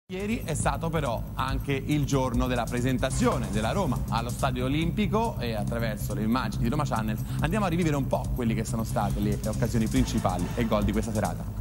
Ieri è stato però anche il giorno della presentazione della Roma allo Stadio Olimpico e attraverso le immagini di Roma Channel andiamo a rivivere un po' quelli che sono state le occasioni principali e gol di questa serata.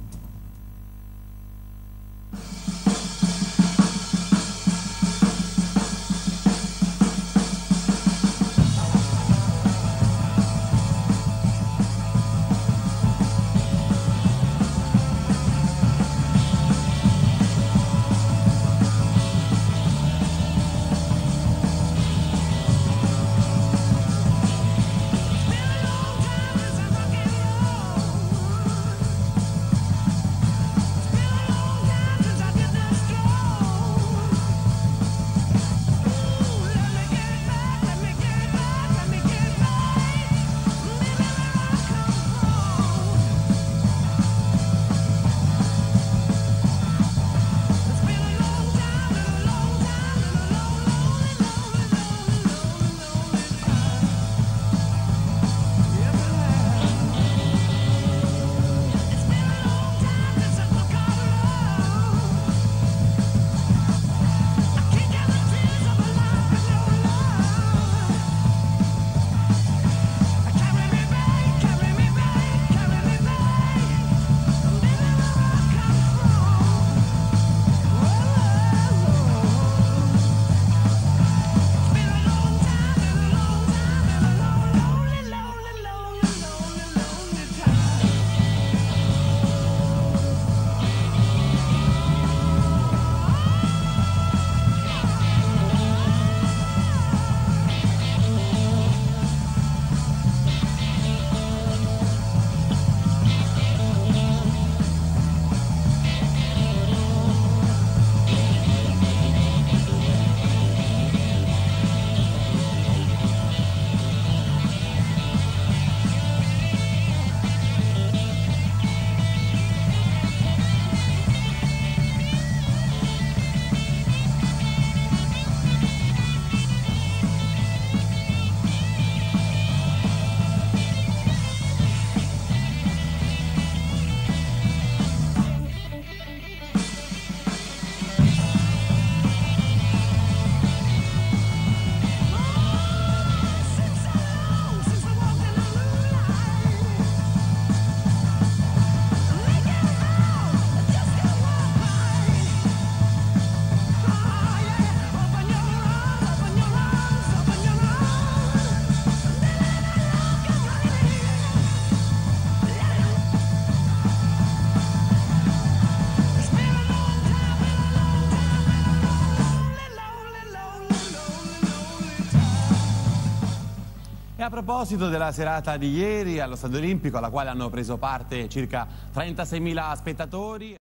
E a proposito della serata di ieri allo Stadio Olimpico, alla quale hanno preso parte circa 36.000 spettatori.